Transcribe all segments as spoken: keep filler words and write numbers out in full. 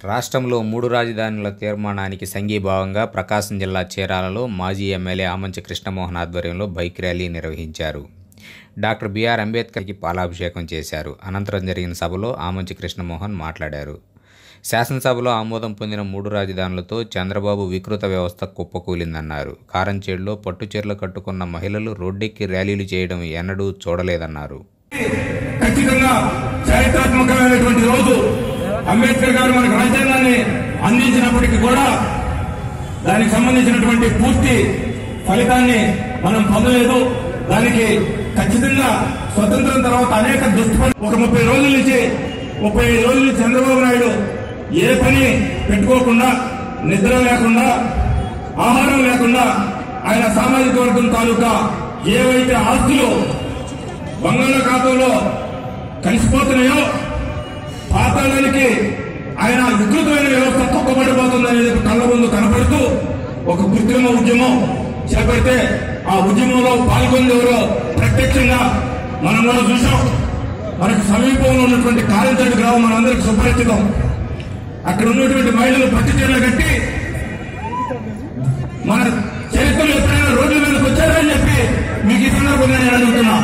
రాష్ట్రంలో మూడు రాజధానుల తీర్మానానికి సంఘీభావంగా ప్రకాశం జిల్లా చీరాలలో మాజీ ఎమ్మెల్యే ఆమంచి కృష్ణమోహన్ ఆధ్వర్యంలో బైక్ ర్యాలీ నిర్వహించారు. డాక్టర్ బిఆర్ అంబేద్కర్కి పాలాభిషేకం చేశారు. అనంతరం జరిగిన సభలో ఆమంచి కృష్ణమోహన్ మాట్లాడారు. శాసనసభలో ఆమోదం పొందిన మూడు రాజధానులతో చంద్రబాబు వికృత వ్యవస్థ కుప్పకూలిందన్నారు. కారంచేడులో పట్టుచీరలు కట్టుకున్న మహిళలు రోడ్డెక్కి ర్యాలీలు చేయడం ఎన్నడూ చూడలేదన్నారు. అంబేద్కర్ గారు మనకు రాజ్యాంగాన్ని అందించినప్పటికీ కూడా దానికి సంబంధించినటువంటి పూర్తి ఫలితాన్ని మనం పొందలేదు. దానికి ఖచ్చితంగా స్వతంత్రం తర్వాత అనేక దుష్పరి ఒక ముప్పై రోజుల నుంచి ముప్పై ఐదు రోజుల నుంచి చంద్రబాబు నాయుడు ఏ పని పెట్టుకోకుండా, నిద్ర లేకుండా, ఆహారం లేకుండా ఆయన సామాజిక వర్గం తాలూకా ఏవైతే ఆస్తులు బంగాళాఖాతంలో కలిసిపోతున్నాయో పాతాళానికి ఆయన వికృతమైన వ్యవస్థ తొక్కబడిపోతుందనేది కళ్ళ ముందు కనపడుతూ ఒక కృత్రిమ ఉద్యమం చేపడితే ఆ ఉద్యమంలో పాల్గొనేవారో ప్రత్యక్షంగా మనం కూడా చూసాం. మనకు సమీపంలో ఉన్నటువంటి కారంచేడు గ్రామం మనందరికీ సుపరిచితం. అక్కడ ఉన్నటువంటి మహిళలు పట్టు చీరలు కట్టి మన చరిత్రలో ఎప్పుడైనా రోడ్ల మీదకి వచ్చారని చెప్పి మీకు ఈ సందర్భంగా నేను అడుగుతున్నా.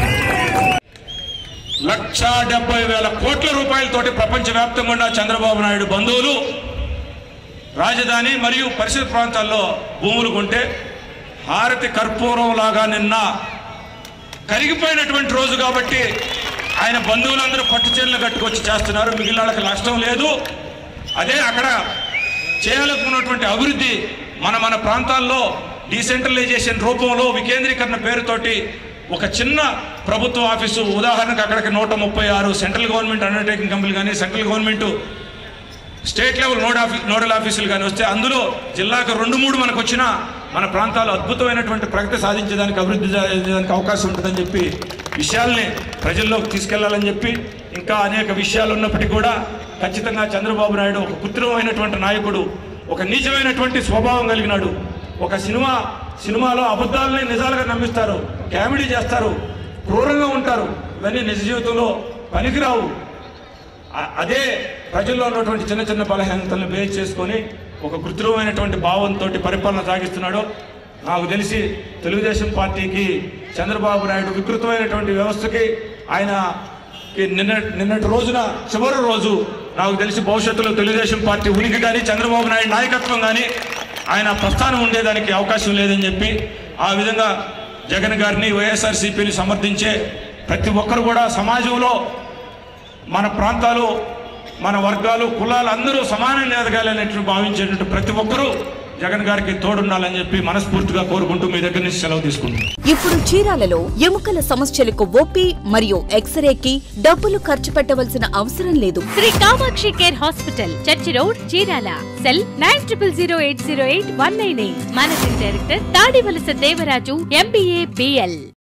లక్ష డెబ్బై వేల కోట్ల రూపాయలతోటి ప్రపంచవ్యాప్తంగా ఉన్న చంద్రబాబు నాయుడు బంధువులు రాజధాని మరియు పరిసర ప్రాంతాల్లో భూములు కొంటే హారతి కర్పూరం లాగా నిన్న కరిగిపోయినటువంటి రోజు కాబట్టి ఆయన బంధువులందరూ పట్టు చీరలు కట్టుకొచ్చి చేస్తున్నారు. మిగిలిన వాళ్ళకి నష్టం లేదు. అదే అక్కడ చేయాలనుకున్నటువంటి అభివృద్ధి మన మన ప్రాంతాల్లో డీసెంట్రలైజేషన్ రూపంలో వికేంద్రీకరణ పేరుతోటి ఒక చిన్న ప్రభుత్వ ఆఫీసు, ఉదాహరణకు అక్కడికి నూట ముప్పై ఆరు సెంట్రల్ గవర్నమెంట్ అండర్టేకింగ్ కంపెనీలు కానీ సెంట్రల్ గవర్నమెంట్ స్టేట్ లెవెల్ నోడ్ ఆఫీ నోడల్ ఆఫీసులు కానీ వస్తే అందులో జిల్లాకు రెండు మూడు మనకు వచ్చిన మన ప్రాంతాలు అద్భుతమైనటువంటి ప్రగతి సాధించేదానికి, అభివృద్ధి సాధించేదానికి అవకాశం ఉంటుందని చెప్పి విషయాల్ని ప్రజల్లోకి తీసుకెళ్లాలని చెప్పి ఇంకా అనేక విషయాలు ఉన్నప్పటికీ కూడా ఖచ్చితంగా చంద్రబాబు నాయుడు ఒక కృత్రిమమైనటువంటి నాయకుడు, ఒక నీచమైనటువంటి స్వభావం కలిగినాడు. ఒక సినిమా సినిమాలో అబద్ధాలని నిజాలుగా నమ్మిస్తారు, కామెడీ చేస్తారు, క్రూరంగా ఉంటారు. ఇవన్నీ నిజ జీవితంలో పనికిరావు. అదే ప్రజల్లో ఉన్నటువంటి చిన్న చిన్న బలహీనతలను బేస్ చేసుకొని ఒక కృత్రిమమైనటువంటి భావంతో పరిపాలన సాగిస్తున్నాడు. నాకు తెలిసి తెలుగుదేశం పార్టీకి చంద్రబాబు నాయుడు వికృతమైనటువంటి వ్యవస్థకి ఆయన నిన్న నిన్నటి రోజున చివరి రోజు నాకు తెలిసి భవిష్యత్తులో తెలుగుదేశం పార్టీ ఉనికి కానీ చంద్రబాబు నాయుడు నాయకత్వం కానీ ఆయన ప్రస్థానం ఉండేదానికి అవకాశం లేదని చెప్పి ఆ విధంగా జగన్ గారిని, వైఎస్ఆర్సీపీని సమర్థించే ప్రతి ఒక్కరు కూడా సమాజంలో మన ప్రాంతాలు, మన వర్గాలు, కులాలు అందరూ సమానంగా ఎదగాలనేట్టు భావించేటట్టు ప్రతి ఒక్కరూ జగన్ గారికి తోడుండాలని చెప్పి మనస్ఫూర్తిగా కోరుకుంటూ మీ దగ్గర నుంచి సెలవు తీసుకుంటాం. ఇప్పుడు చీరాలలో ఎముకల సమస్యలకు ఓపీ మరియు ఎక్స్రేకి డబ్బులు ఖర్చు పెట్టవలసిన అవసరం లేదు. Shri Kamakshi care hospital, church road, Chirala. Cell nine triple zero eight zero eight one nine eight. Managing director Tadivalasa Devaraju, MBA, BL.